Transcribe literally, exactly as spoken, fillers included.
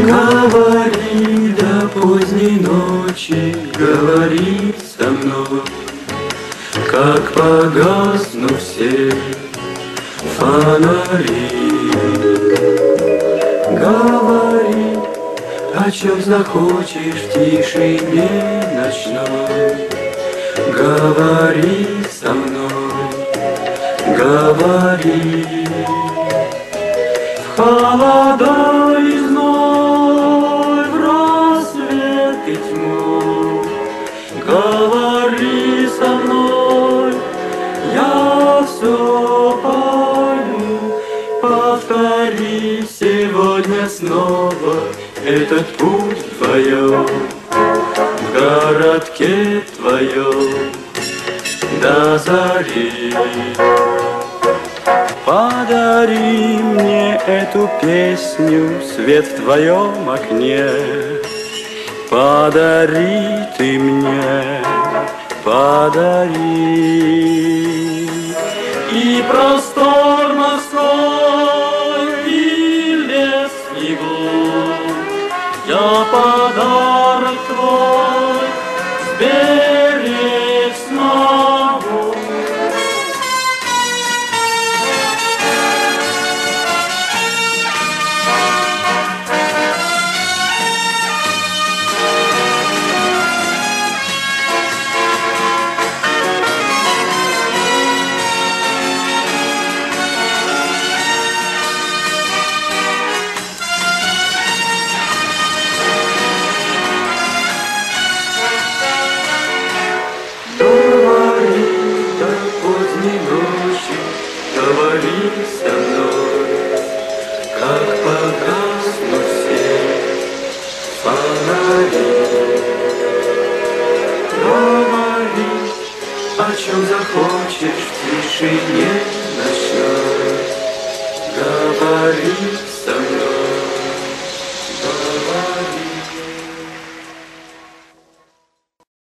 Говори до поздней ночи, говори со мной, как погаснут все фонари. Говори, о чем захочешь в тишине ночной. Говори со мной, говори. В холода и зной, в рассвет и тьму, говори со мной, я все пойму. Повтори сегодня снова этот путь вдвоем, в городке твоем до зари. Подари мне эту песню, свет в твоем окне. Подари ты мне, подари. И простор морской, и лес, и глубь, я подарок твой сберечь смогу. Говори со мной, как погаснут все фонари. Говори, о чем захочешь в тишине